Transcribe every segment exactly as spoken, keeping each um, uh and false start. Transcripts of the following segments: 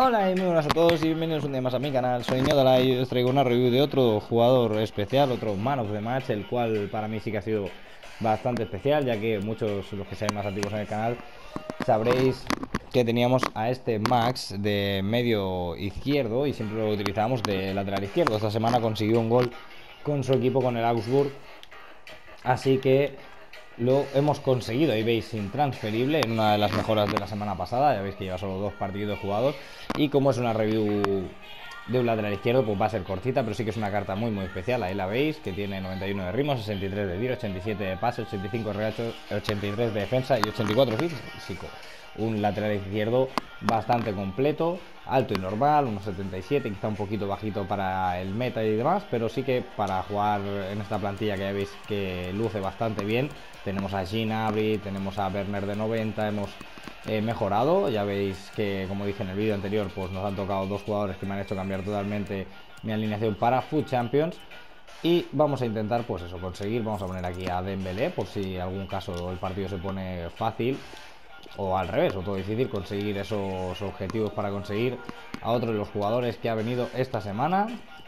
Hola y muy buenas a todos y bienvenidos un día más a mi canal. Soy Ñodala y os traigo una review de otro jugador especial, otro Man of the Match, el cual para mí sí que ha sido bastante especial, ya que muchos, los que sean más antiguos en el canal, sabréis que teníamos a este Max de medio izquierdo y siempre lo utilizábamos de lateral izquierdo. Esta semana consiguió un gol con su equipo, con el Augsburg, así que lo hemos conseguido. Ahí veis, intransferible, en una de las mejoras de la semana pasada. Ya veis que lleva solo dos partidos jugados. Y como es una review de un lateral izquierdo, pues va a ser cortita, pero sí que es una carta muy muy especial. Ahí la veis, que tiene noventa y uno de ritmo, sesenta y tres de tiro, ochenta y siete de pase, ochenta y cinco de regacho, ochenta y tres de defensa y ochenta y cuatro físico. Un lateral izquierdo bastante completo, alto y normal, unos setenta y siete, quizá un poquito bajito para el meta y demás, pero sí que para jugar en esta plantilla, que ya veis que luce bastante bien. Tenemos a Gnabry, tenemos a Werner de noventa, hemos eh, mejorado. Ya veis que, como dije en el vídeo anterior, pues nos han tocado dos jugadores que me han hecho cambiar totalmente mi alineación para Foot Champions. Y vamos a intentar, pues eso, conseguir. Vamos a poner aquí a Dembélé, por si en algún caso el partido se pone fácil, o al revés, o todo difícil, conseguir esos objetivos para conseguir a otro de los jugadores que ha venido esta semana.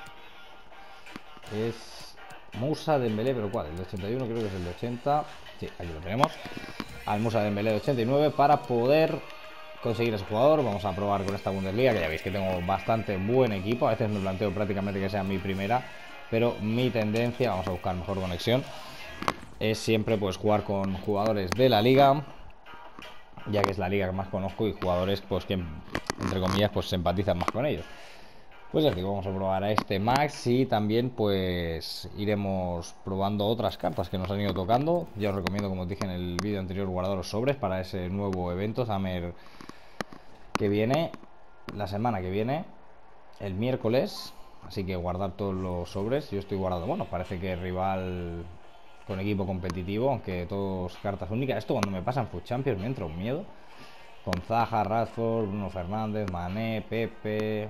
Es Moussa Dembélé, pero ¿cuál? El de ochenta y uno, creo que es el de ochenta. Sí, aquí lo tenemos. Al Moussa Dembélé de ochenta y nueve para poder conseguir ese jugador. Vamos a probar con esta Bundesliga, que ya veis que tengo bastante buen equipo. A veces me planteo prácticamente que sea mi primera, pero mi tendencia, vamos a buscar mejor conexión, es siempre pues jugar con jugadores de la liga, ya que es la liga que más conozco, y jugadores pues que entre comillas pues se empatizan más con ellos. Pues ya os digo, vamos a probar a este Max y también pues iremos probando otras cartas que nos han ido tocando. Ya os recomiendo, como os dije en el vídeo anterior, guardar los sobres para ese nuevo evento Summer que viene la semana que viene, el miércoles. Así que guardar todos los sobres. Yo estoy guardando, bueno, parece que rival con equipo competitivo, aunque todos cartas únicas. Esto cuando me pasan Foot Champions me entra un miedo. Con Zaha, Rashford, Bruno Fernández, Mané, Pepe,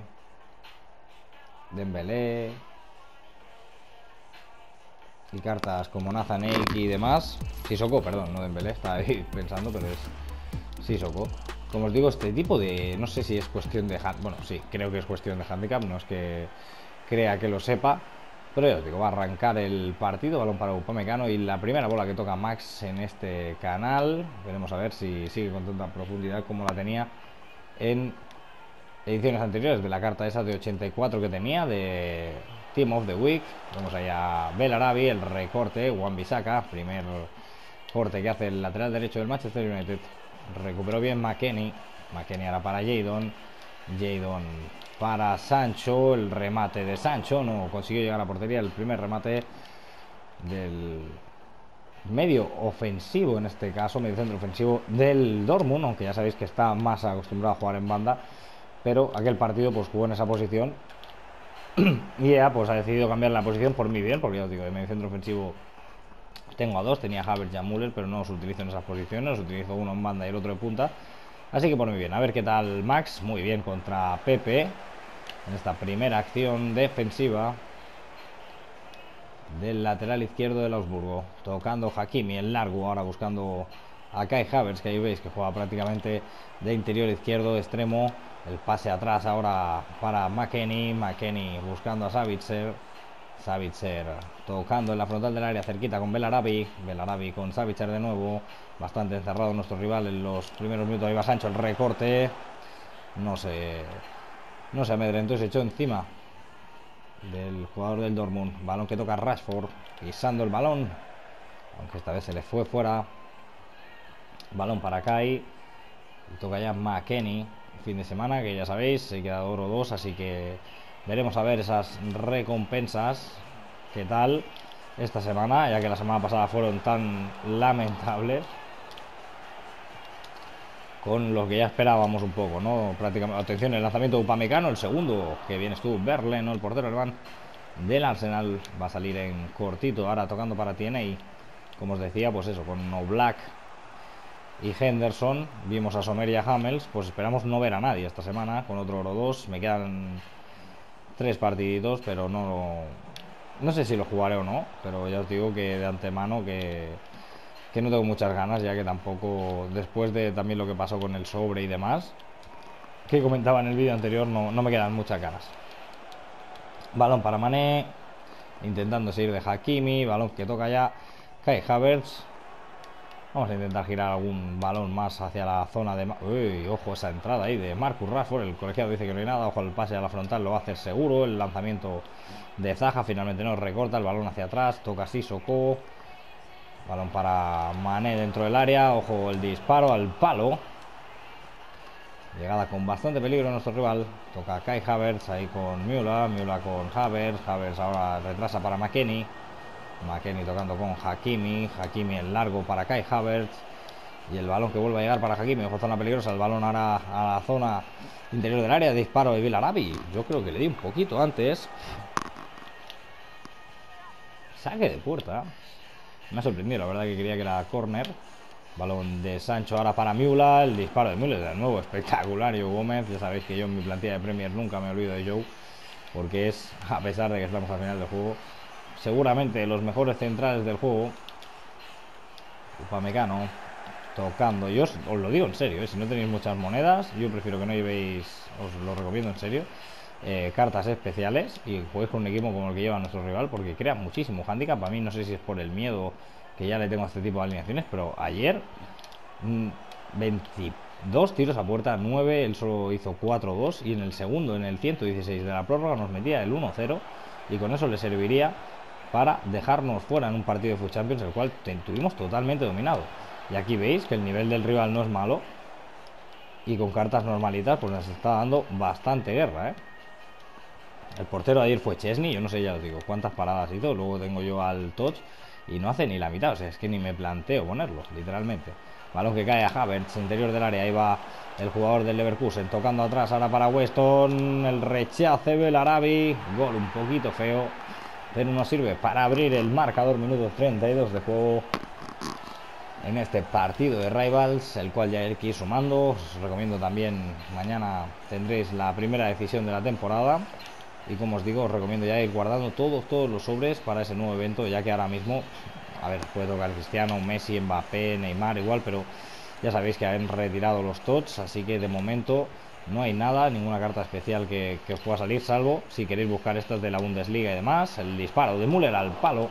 Dembélé y cartas como Nathan Ake y demás. Sissoko, perdón, no Dembélé, estaba ahí pensando, pero es Sissoko. Como os digo, este tipo de... no sé si es cuestión de... bueno, sí, creo que es cuestión de handicap, no es que crea que lo sepa, pero ya os digo, va a arrancar el partido. Balón para Upamecano y la primera bola que toca Max en este canal. Veremos a ver si sigue con tanta profundidad como la tenía en ediciones anteriores, de la carta esa de ochenta y cuatro que tenía, de Team of the Week. Vamos allá, Belarabi, el recorte, Wan-Bissaka, primer corte que hace el lateral derecho del Manchester United. Recuperó bien McKennie, McKennie ahora para Jadon, Jadon para Sancho, el remate de Sancho, no consiguió llegar a la portería, el primer remate del medio ofensivo, en este caso, medio centro ofensivo del Dortmund, aunque ya sabéis que está más acostumbrado a jugar en banda, pero aquel partido pues jugó en esa posición y ya pues ha decidido cambiar la posición por mi bien, porque ya os digo, de medio centro ofensivo tengo a dos, tenía a Havertz y a Müller, pero no los utilizo en esas posiciones, los utilizo uno en banda y el otro de punta, así que por mi bien. A ver qué tal Max, muy bien contra Pepe en esta primera acción defensiva del lateral izquierdo del Augsburgo, tocando Hakimi el largo, ahora buscando a Kai Havertz, que ahí veis que juega prácticamente de interior izquierdo, de extremo. El pase atrás ahora para McKennie, McKennie buscando a Savitzer, Savitzer tocando en la frontal del área, cerquita con Belarabi, Belarabi con Savitzer de nuevo, bastante encerrado nuestro rival en los primeros minutos. Ahí va Sancho, el recorte, no se no se amedrentó, se echó encima del jugador del Dortmund. Balón que toca Rashford, pisando el balón, aunque esta vez se le fue fuera. Balón para Kai, y toca ya McKennie. Fin de semana, que ya sabéis, se queda oro dos, así que veremos a ver esas recompensas qué tal esta semana, ya que la semana pasada fueron tan lamentables con lo que ya esperábamos un poco, ¿no? Prácticamente. Atención, el lanzamiento de Upamecano, el segundo, que bien estuvo Berle, ¿no? El portero alemán del Arsenal va a salir en cortito, ahora tocando para T N A, como os decía, pues eso, con Oblak y Henderson. Vimos a Sommer y a Hummels, pues esperamos no ver a nadie esta semana con otro oro dos. Me quedan tres partiditos, pero no no sé si lo jugaré o no, pero ya os digo que de antemano que que no tengo muchas ganas, ya que tampoco, después de también lo que pasó con el sobre y demás, que comentaba en el vídeo anterior, no, no me quedan muchas ganas. Balón para Mané, intentando seguir de Hakimi, balón que toca ya Kai Havertz. Vamos a intentar girar algún balón más hacia la zona de... Uy, ojo esa entrada ahí de Marcus Rashford. El colegiado dice que no hay nada. Ojo, el pase a la frontal lo va a hacer seguro. El lanzamiento de Zaha finalmente no recorta. El balón hacia atrás. Toca Sissoko. Balón para Mané dentro del área. Ojo, el disparo al palo. Llegada con bastante peligro nuestro rival. Toca Kai Havertz ahí con Müller. Müller con Havertz. Havertz ahora retrasa para McKennie. McKennie tocando con Hakimi. Hakimi en largo para Kai Havertz. Y el balón que vuelve a llegar para Hakimi. Ojo, zona peligrosa. El balón ahora a la zona interior del área. Disparo de Belarabi. Yo creo que le di un poquito antes. Saque de puerta. Me ha sorprendido, la verdad que quería que era córner. Balón de Sancho ahora para Müller. El disparo de Müller de nuevo espectacular. Joe Gómez. Ya sabéis que yo en mi plantilla de Premier nunca me olvido de Joe. Porque es, a pesar de que estamos al final del juego, seguramente los mejores centrales del juego. Upamecano tocando. Yo os, os lo digo en serio, ¿eh? Si no tenéis muchas monedas, yo prefiero que no llevéis, os lo recomiendo en serio, eh, cartas especiales y juguéis con un equipo como el que lleva nuestro rival, porque crea muchísimo handicap. A mí no sé si es por el miedo que ya le tengo a este tipo de alineaciones, pero ayer mmm, veintidós tiros a puerta, nueve, él solo hizo cuatro dos, y en el segundo, en el ciento dieciséis de la prórroga, nos metía el uno cero, y con eso le serviría para dejarnos fuera en un partido de FUT Champions, el cual tuvimos totalmente dominado. Y aquí veis que el nivel del rival no es malo, y con cartas normalitas pues nos está dando bastante guerra, ¿eh? El portero de ayer fue Chesney, yo no sé, ya os digo cuántas paradas hizo. Luego tengo yo al Touch y no hace ni la mitad, o sea, es que ni me planteo ponerlo, literalmente. Balón que cae a Havertz, interior del área, ahí va el jugador del Leverkusen, tocando atrás ahora para Weston, el rechace Belarabi, gol un poquito feo, pero nos sirve para abrir el marcador. Minutos treinta y dos de juego en este partido de Rivals, el cual ya hay que ir sumando. Os recomiendo también, mañana tendréis la primera decisión de la temporada. Y como os digo, os recomiendo ya ir guardando todos, todos los sobres para ese nuevo evento, ya que ahora mismo, a ver, puede tocar Cristiano, Messi, Mbappé, Neymar, igual, pero ya sabéis que han retirado los tots, así que de momento no hay nada, ninguna carta especial que, que os pueda salir, salvo si queréis buscar estas de la Bundesliga y demás. El disparo de Müller al palo.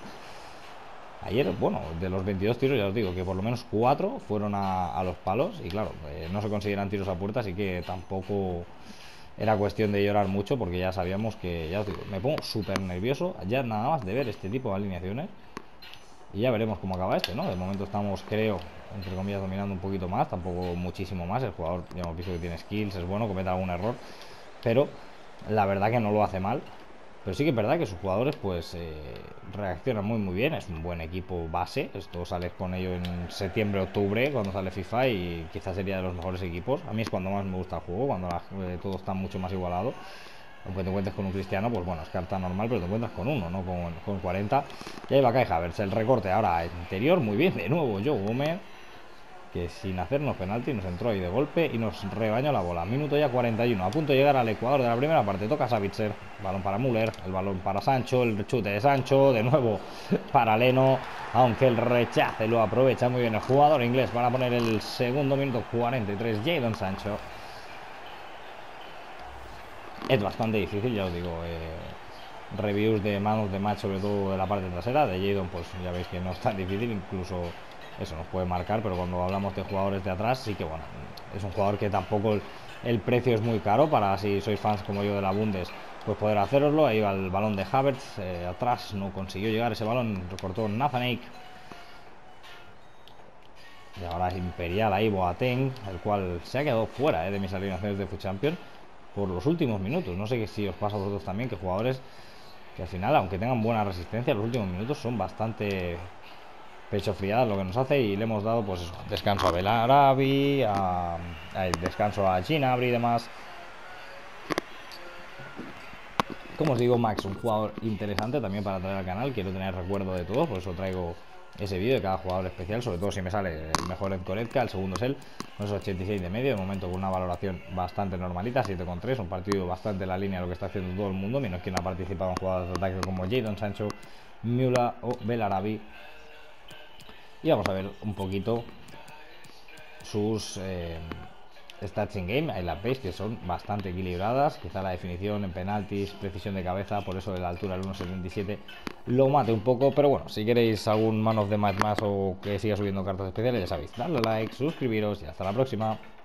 Ayer, bueno, de los veintidós tiros, ya os digo que por lo menos cuatro fueron a, a los palos, y claro, eh, no se consideran tiros a puerta, así que tampoco era cuestión de llorar mucho, porque ya sabíamos que, ya os digo, me pongo súper nervioso ya nada más de ver este tipo de alineaciones, y ya veremos cómo acaba este, ¿no? De momento estamos, creo, entre comillas, dominando un poquito más, tampoco muchísimo más. El jugador, ya hemos visto que tiene skills, es bueno, comete algún error, pero la verdad que no lo hace mal. Pero sí que es verdad que sus jugadores pues eh, reaccionan muy muy bien. Es un buen equipo base. Esto sales con ello en septiembre, octubre, cuando sale FIFA, y quizás sería de los mejores equipos. A mí es cuando más me gusta el juego, cuando la, eh, todo está mucho más igualado. Aunque te encuentres con un Cristiano, pues bueno, es carta normal, pero te encuentras con uno, ¿no? Con, con cuarenta. Y ahí va Kai Havertz, el recorte ahora interior, muy bien, de nuevo Joe Gómez, que sin hacernos penalti nos entró ahí de golpe y nos rebañó la bola. Minuto ya cuarenta y uno, a punto de llegar al Ecuador de la primera parte. Toca Savitzer, balón para Müller, el balón para Sancho, el chute de Sancho, de nuevo para Leno, aunque el rechace lo aprovecha muy bien el jugador inglés para poner el segundo. Minuto cuarenta y tres, Jadon Sancho. Es bastante difícil, ya os digo, eh, reviews de manos de match, sobre todo de la parte trasera. De Jadon, pues ya veis que no es tan difícil, incluso eso nos puede marcar, pero cuando hablamos de jugadores de atrás, sí que bueno, es un jugador que tampoco el, el precio es muy caro para, si sois fans como yo de la Bundes, pues poder haceroslo. Ahí va el balón de Havertz, eh, atrás no consiguió llegar ese balón, recortó Nathan. Y ahora es Imperial ahí Boateng, el cual se ha quedado fuera eh, de mis alineaciones de FUT Champions por los últimos minutos. No sé si os pasa a vosotros también, que jugadores que al final, aunque tengan buena resistencia, los últimos minutos son bastante pecho friadas lo que nos hace, y le hemos dado pues eso, descanso a Belarabi, a, a descanso a Gnabry y demás. Como os digo, Max, un jugador interesante también para traer al canal. Quiero tener recuerdo de todos, por eso traigo ese vídeo de cada jugador especial, sobre todo si me sale el mejor en Goretzka, el segundo es él, con esos ochenta y seis de medio, de momento con una valoración bastante normalita, siete coma tres, un partido bastante en la línea de lo que está haciendo todo el mundo, menos quien ha participado en jugadas de ataque como Jadon Sancho, Müller o Belarabi. Y vamos a ver un poquito sus eh, stats in game, ahí las veis que son bastante equilibradas. Quizá la definición en penaltis, precisión de cabeza, por eso de la altura del uno setenta y siete lo mate un poco. Pero bueno, si queréis algún man of the match más o que siga subiendo cartas especiales, ya sabéis, dadle like, suscribiros y hasta la próxima.